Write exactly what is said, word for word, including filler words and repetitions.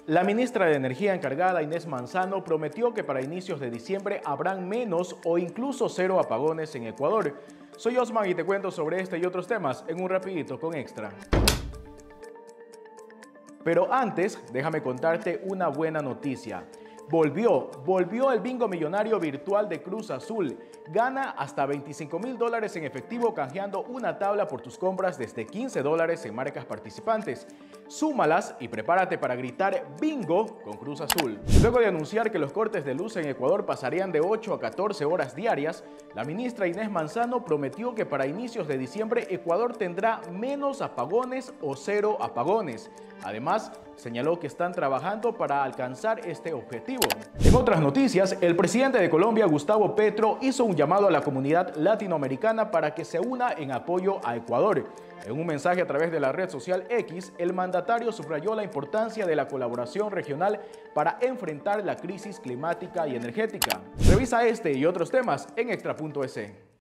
La ministra de Energía encargada, Inés Manzano, prometió que para inicios de diciembre habrán menos o incluso cero apagones en Ecuador. Soy Osman y te cuento sobre este y otros temas en un rapidito con Extra. Pero antes, déjame contarte una buena noticia. Volvió, volvió el bingo millonario virtual de Cruz Azul. Gana hasta veinticinco mil dólares en efectivo canjeando una tabla por tus compras desde quince dólares en marcas participantes. Súmalas y prepárate para gritar bingo con Cruz Azul. Luego de anunciar que los cortes de luz en Ecuador pasarían de ocho a catorce horas diarias, la ministra Inés Manzano prometió que para inicios de diciembre Ecuador tendrá menos apagones o cero apagones. Además, señaló que están trabajando para alcanzar este objetivo. En otras noticias, el presidente de Colombia, Gustavo Petro, hizo un llamado a la comunidad latinoamericana para que se una en apoyo a Ecuador. En un mensaje a través de la red social X, el mandatario subrayó la importancia de la colaboración regional para enfrentar la crisis climática y energética. Revisa este y otros temas en extra punto es.